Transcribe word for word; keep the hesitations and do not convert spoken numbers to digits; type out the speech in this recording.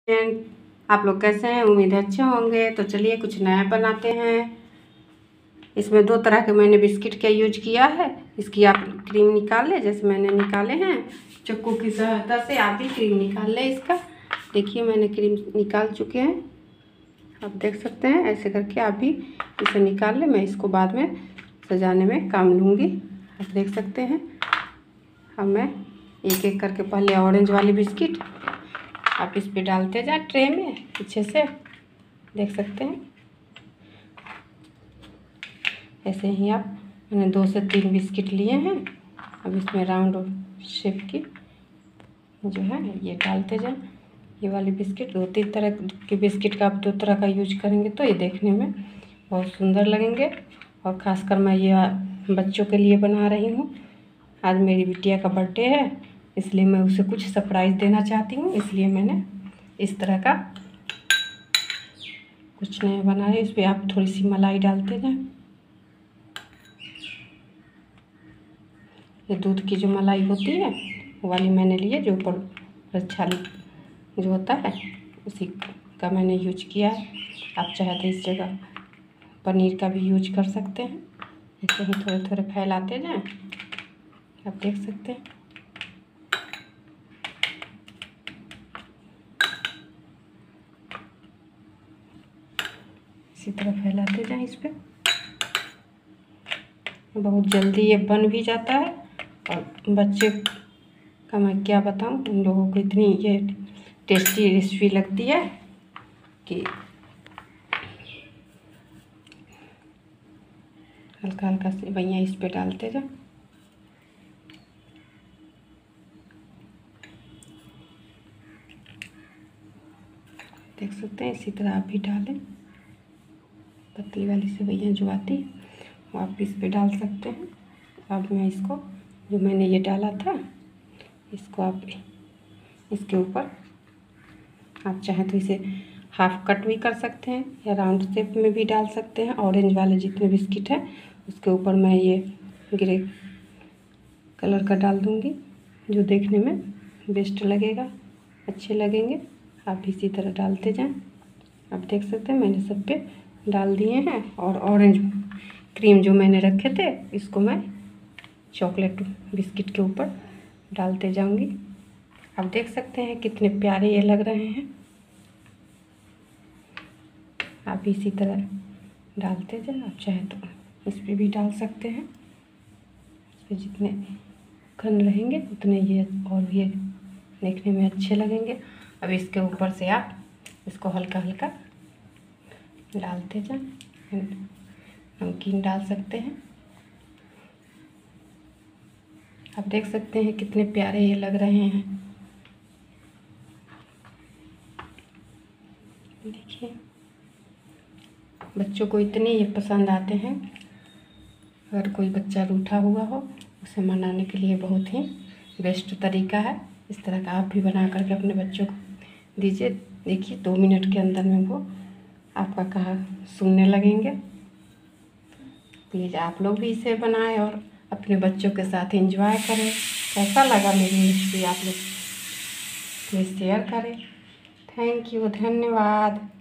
Friend, आप लोग कैसे हैं? उम्मीद है अच्छे होंगे। तो चलिए कुछ नया बनाते हैं। इसमें दो तरह के मैंने बिस्किट का यूज किया है। इसकी आप क्रीम निकाल लें, जैसे मैंने निकाले हैं। चक्कू की सहायता से आप भी क्रीम निकाल लें इसका। देखिए मैंने क्रीम निकाल चुके हैं, आप देख सकते हैं। ऐसे करके आप भी इसे निकाल लें। मैं इसको बाद में सजाने में काम लूँगी, आप देख सकते हैं। अब मैं एक एक करके पहले ऑरेंज वाली बिस्किट आप इस पे डालते जाए ट्रे में, पीछे से देख सकते हैं। ऐसे ही आप मैंने दो से तीन बिस्किट लिए हैं। अब इसमें राउंड शेप की जो है ये डालते जाए। ये वाली बिस्किट, दो तीन तरह की बिस्किट का आप दो तरह का यूज करेंगे तो ये देखने में बहुत सुंदर लगेंगे। और ख़ासकर मैं ये बच्चों के लिए बना रही हूँ। आज मेरी बिटिया का बर्थडे है, इसलिए मैं उसे कुछ सरप्राइज़ देना चाहती हूँ। इसलिए मैंने इस तरह का कुछ नया बनाया। इस पर आप थोड़ी सी मलाई डालते जाएं। ये दूध की जो मलाई होती है वो वाली मैंने ली है, जो ऊपर छाली जो होता है उसी का मैंने यूज किया है। आप चाहे तो इस जगह पनीर का भी यूज कर सकते हैं। ऐसे ही थोड़े थोड़े फैलाते जाएं, आप देख सकते हैं। इसी तरह फैलाते जाएं इस पे। बहुत जल्दी ये बन भी जाता है। और बच्चे का मैं क्या बताऊं, उन लोगों को इतनी ये टेस्टी रेसिपी लगती है कि हल्का हल्का से भैया इस पे डालते जाओ। देख सकते हैं, इसी तरह आप भी डालें। पतली वाली से भैया जो आती है वो आप इस पे डाल सकते हैं। अब मैं इसको जो मैंने ये डाला था इसको आप इसके ऊपर आप चाहें तो इसे हाफ कट भी कर सकते हैं या राउंड शेप में भी डाल सकते हैं। ऑरेंज वाले जितने बिस्किट हैं उसके ऊपर मैं ये ग्रे कलर का डाल दूँगी, जो देखने में बेस्ट लगेगा, अच्छे लगेंगे। आप इसी तरह डालते जाएं। आप देख सकते हैं मैंने सब पे डाल दिए हैं। और ऑरेंज क्रीम जो मैंने रखे थे इसको मैं चॉकलेट बिस्किट के ऊपर डालते जाऊंगी। आप देख सकते हैं कितने प्यारे ये लग रहे हैं। आप इसी तरह डालते जाएं। आप चाहे तो इस पर भी डाल सकते हैं। इस पर जितने घन रहेंगे उतने ये और ये देखने में अच्छे लगेंगे। अब इसके ऊपर से आप इसको हल्का हल्का डालते जाएं। नमकीन डाल सकते हैं। आप देख सकते हैं कितने प्यारे ये लग रहे हैं। देखिए बच्चों को इतने ये पसंद आते हैं। अगर कोई बच्चा रूठा हुआ हो उसे मनाने के लिए बहुत ही बेस्ट तरीका है। इस तरह का आप भी बना करके अपने बच्चों को दीजिए। देखिए दो मिनट के अंदर में वो आपका कहा सुनने लगेंगे। प्लीज़ आप लोग भी इसे बनाएं और अपने बच्चों के साथ एंजॉय करें। कैसा लगा मेरी रेसिपी आप लोग प्लीज़ शेयर करें। थैंक यू, धन्यवाद।